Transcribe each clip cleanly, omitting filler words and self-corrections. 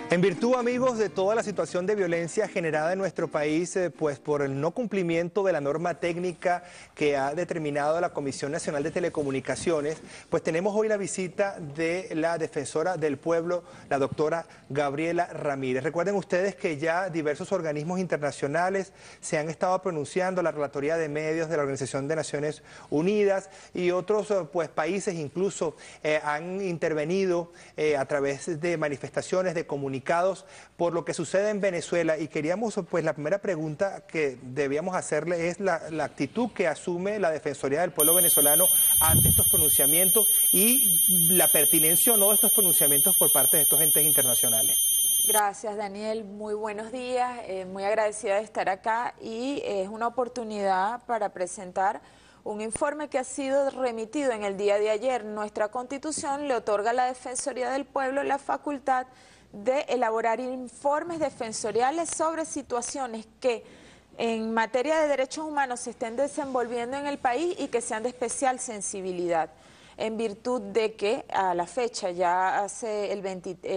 En virtud, amigos, de toda la situación de violencia generada en nuestro país, pues por el no cumplimiento de la norma técnica que ha determinado la Comisión Nacional de Telecomunicaciones, pues tenemos hoy la visita de la defensora del pueblo, la doctora Gabriela Ramírez. Recuerden ustedes que ya diversos organismos internacionales se han estado pronunciando, la Relatoría de Medios de la Organización de Naciones Unidas y otros pues países incluso han intervenido a través de manifestaciones, de comunicaciones, por lo que sucede en Venezuela, y queríamos, pues la primera pregunta que debíamos hacerle es la actitud que asume la Defensoría del Pueblo venezolano ante estos pronunciamientos y la pertinencia o no de estos pronunciamientos por parte de estos entes internacionales. Gracias, Daniel, muy buenos días, muy agradecida de estar acá y es una oportunidad para presentar un informe que ha sido remitido en el día de ayer. Nuestra Constitución le otorga a la Defensoría del Pueblo la facultad de elaborar informes defensoriales sobre situaciones que en materia de derechos humanos se estén desenvolviendo en el país y que sean de especial sensibilidad, en virtud de que a la fecha, ya hace el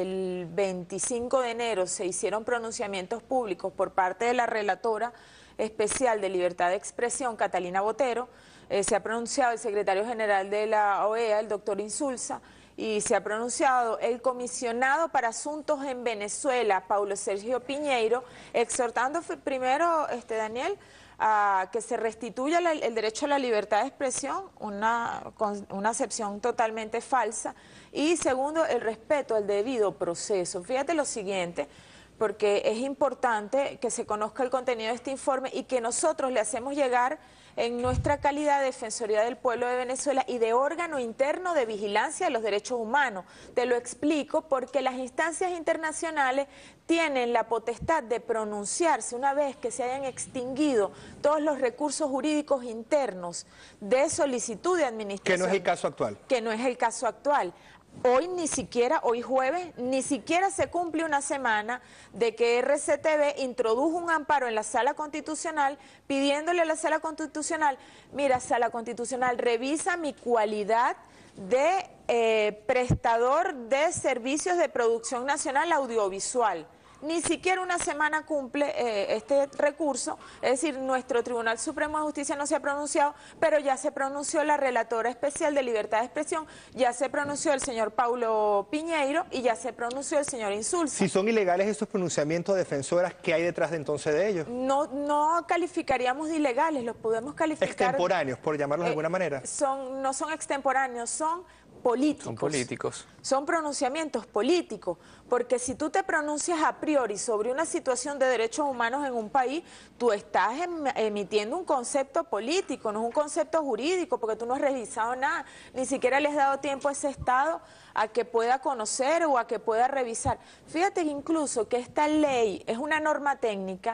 25 de enero, se hicieron pronunciamientos públicos por parte de la relatora especial de libertad de expresión, Catalina Botero, se ha pronunciado el secretario general de la OEA, el doctor Insulza, y se ha pronunciado el comisionado para asuntos en Venezuela, Paulo Sergio Piñeiro, exhortando primero, Daniel, a que se restituya el derecho a la libertad de expresión, una acepción totalmente falsa, y segundo, el respeto al debido proceso. Fíjate lo siguiente, porque es importante que se conozca el contenido de este informe y que nosotros le hacemos llegar en nuestra calidad de Defensoría del Pueblo de Venezuela y de órgano interno de vigilancia de los derechos humanos. Te lo explico porque las instancias internacionales tienen la potestad de pronunciarse una vez que se hayan extinguido todos los recursos jurídicos internos de solicitud de administración. Que no es el caso actual. Que no es el caso actual. Hoy ni siquiera, hoy jueves, ni siquiera se cumple una semana de que RCTV introdujo un amparo en la Sala Constitucional pidiéndole a la Sala Constitucional, mira, Sala Constitucional, revisa mi cualidad de prestador de servicios de producción nacional audiovisual. Ni siquiera una semana cumple este recurso, es decir, nuestro Tribunal Supremo de Justicia no se ha pronunciado, pero ya se pronunció la Relatora Especial de Libertad de Expresión, ya se pronunció el señor Paulo Piñeiro y ya se pronunció el señor Insulza. Si son ilegales esos pronunciamientos, defensoras, ¿qué hay detrás de entonces de ellos? No calificaríamos de ilegales, los podemos calificar... Extemporáneos, por llamarlos de alguna manera. No son extemporáneos, son políticos. Son políticos. Son pronunciamientos políticos, porque si tú te pronuncias a priori sobre una situación de derechos humanos en un país, tú estás emitiendo un concepto político, no es un concepto jurídico, porque tú no has revisado nada, ni siquiera le has dado tiempo a ese Estado a que pueda conocer o a que pueda revisar. Fíjate incluso que esta ley es una norma técnica,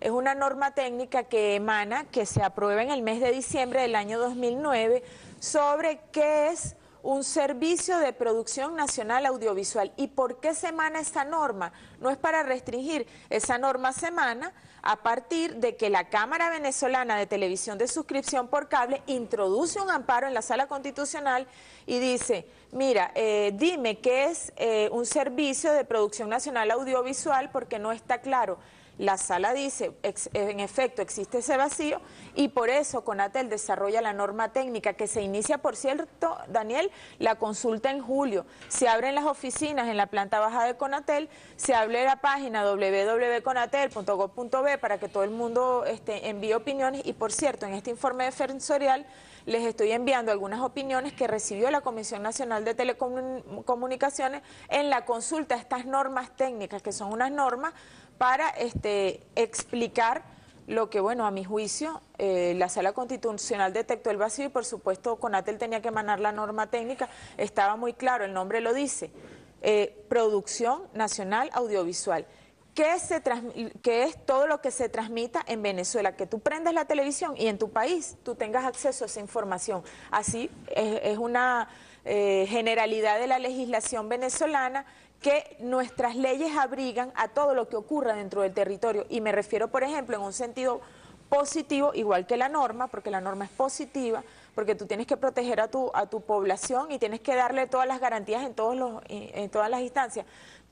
que emana, que se aprueba en el mes de diciembre del año 2009, sobre qué es un servicio de producción nacional audiovisual. ¿Y por qué se emana esta norma? No es para restringir, esa norma se emana a partir de que la Cámara Venezolana de Televisión de Suscripción por Cable introduce un amparo en la Sala Constitucional y dice, mira, dime qué es un servicio de producción nacional audiovisual porque no está claro. La sala dice, en efecto, existe ese vacío y por eso Conatel desarrolla la norma técnica que se inicia, por cierto, Daniel, la consulta en julio. Se abren las oficinas en la planta baja de Conatel, se abre la página www.conatel.gov.b para que todo el mundo envíe opiniones y, por cierto, en este informe defensorial les estoy enviando algunas opiniones que recibió la Comisión Nacional de Telecomunicaciones en la consulta a estas normas técnicas, que son unas normas para explicar lo que, bueno, a mi juicio, la Sala Constitucional detectó el vacío y, por supuesto, Conatel tenía que emanar la norma técnica, estaba muy claro, el nombre lo dice, Producción Nacional Audiovisual. ¿Qué es todo lo que se transmita en Venezuela? Que tú prendas la televisión y en tu país tú tengas acceso a esa información. Así es una generalidad de la legislación venezolana que nuestras leyes abrigan a todo lo que ocurra dentro del territorio. Y me refiero, por ejemplo, en un sentido positivo, igual que la norma, porque la norma es positiva, porque tú tienes que proteger a tu población y tienes que darle todas las garantías en todas las instancias.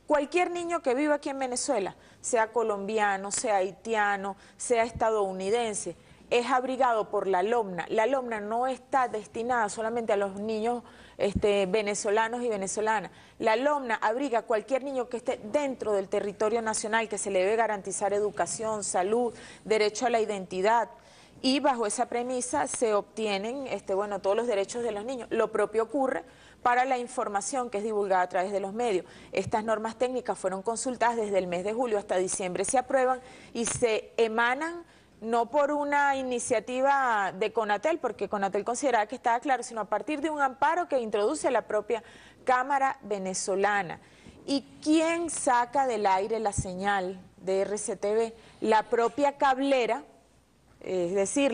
Cualquier niño que viva aquí en Venezuela, sea colombiano, sea haitiano, sea estadounidense, es abrigado por la LOMNA. La LOMNA no está destinada solamente a los niños venezolanos y venezolanas. La LOMNA abriga a cualquier niño que esté dentro del territorio nacional, que se le debe garantizar educación, salud, derecho a la identidad. Y bajo esa premisa se obtienen todos los derechos de los niños. Lo propio ocurre para la información que es divulgada a través de los medios. Estas normas técnicas fueron consultadas desde el mes de julio hasta diciembre, se aprueban y se emanan no por una iniciativa de CONATEL, porque CONATEL consideraba que estaba claro, sino a partir de un amparo que introduce la propia Cámara Venezolana. ¿Y quién saca del aire la señal de RCTV? La propia cablera, es decir,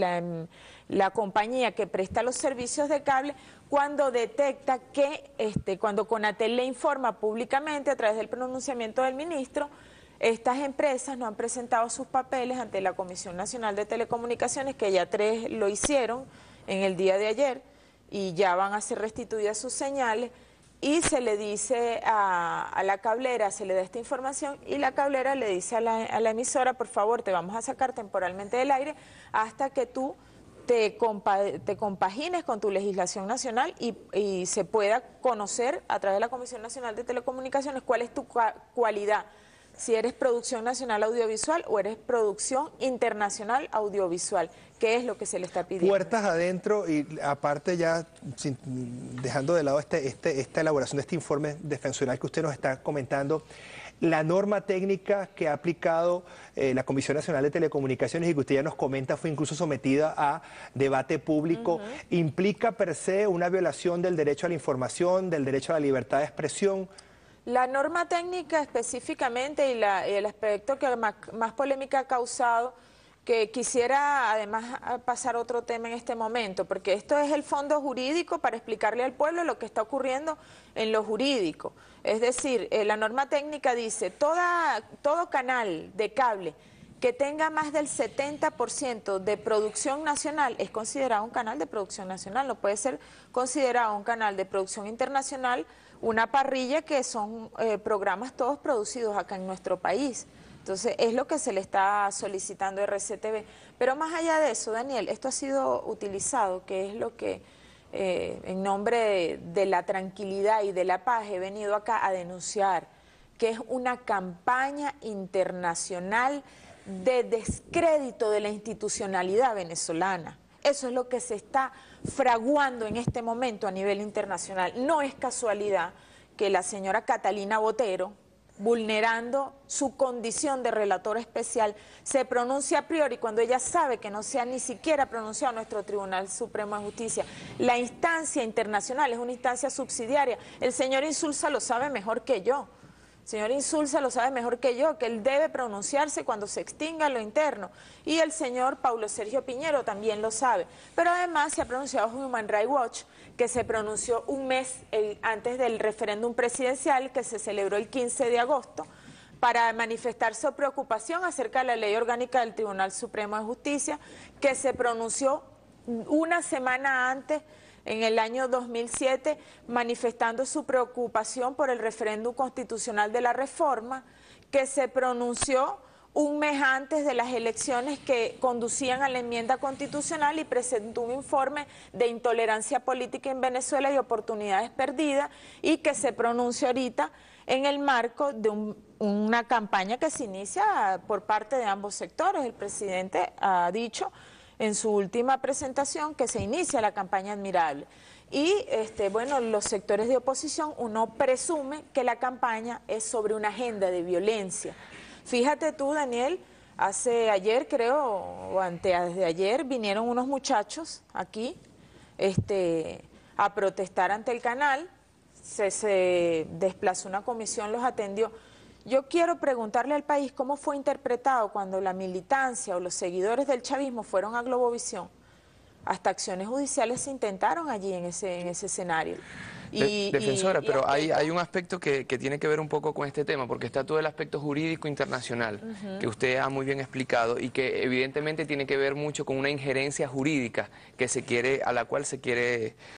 la compañía que presta los servicios de cable, cuando detecta que, cuando CONATEL le informa públicamente a través del pronunciamiento del ministro, estas empresas no han presentado sus papeles ante la Comisión Nacional de Telecomunicaciones, que ya 3 lo hicieron en el día de ayer y ya van a ser restituidas sus señales, y se le dice a la cablera, se le da esta información y la cablera le dice a la emisora, por favor, te vamos a sacar temporalmente del aire hasta que tú te compagines con tu legislación nacional y se pueda conocer a través de la Comisión Nacional de Telecomunicaciones cuál es tu cualidad, si eres producción nacional audiovisual o eres producción internacional audiovisual, que es lo que se le está pidiendo. Puertas adentro y aparte ya dejando de lado esta elaboración de este informe defensoral que usted nos está comentando, la norma técnica que ha aplicado la Comisión Nacional de Telecomunicaciones y que usted ya nos comenta fue incluso sometida a debate público, ¿implica per se una violación del derecho a la información, del derecho a la libertad de expresión? La norma técnica específicamente y el aspecto que más polémica ha causado, que quisiera además pasar otro tema en este momento, porque esto es el fondo jurídico para explicarle al pueblo lo que está ocurriendo en lo jurídico. Es decir, la norma técnica dice, todo canal de cable que tenga más del 70% de producción nacional es considerado un canal de producción nacional, no puede ser considerado un canal de producción internacional, una parrilla que son programas todos producidos acá en nuestro país. Entonces, es lo que se le está solicitando a RCTV. Pero más allá de eso, Daniel, esto ha sido utilizado, que es lo que en nombre de la tranquilidad y de la paz he venido acá a denunciar, que es una campaña internacional de descrédito de la institucionalidad venezolana. Eso es lo que se está fraguando en este momento a nivel internacional. No es casualidad que la señora Catalina Botero, vulnerando su condición de relatora especial, se pronuncia a priori cuando ella sabe que no se ha ni siquiera pronunciado nuestro Tribunal Supremo de Justicia. La instancia internacional es una instancia subsidiaria. El señor Insulza lo sabe mejor que yo. El señor Insulza lo sabe mejor que yo, que él debe pronunciarse cuando se extinga lo interno. Y el señor Paulo Sergio Piñero también lo sabe. Pero además se ha pronunciado Human Rights Watch, que se pronunció un mes antes del referéndum presidencial que se celebró el 15 de agosto, para manifestar su preocupación acerca de la ley orgánica del Tribunal Supremo de Justicia, que se pronunció una semana antes, en el año 2007, manifestando su preocupación por el referéndum constitucional de la reforma, que se pronunció un mes antes de las elecciones que conducían a la enmienda constitucional y presentó un informe de intolerancia política en Venezuela y oportunidades perdidas, y que se pronuncia ahorita en el marco de una campaña que se inicia por parte de ambos sectores. El presidente ha dicho en su última presentación que se inicia la campaña admirable. Y los sectores de oposición, uno presume que la campaña es sobre una agenda de violencia. Fíjate tú, Daniel, ayer creo, o antes de ayer, vinieron unos muchachos aquí a protestar ante el canal, se desplazó una comisión, los atendió. Yo quiero preguntarle al país cómo fue interpretado cuando la militancia o los seguidores del chavismo fueron a Globovisión. Hasta acciones judiciales se intentaron allí en ese escenario. Defensora, pero hay un aspecto que tiene que ver un poco con este tema, porque está todo el aspecto jurídico internacional, que usted ha muy bien explicado, y que evidentemente tiene que ver mucho con una injerencia jurídica a la cual se quiere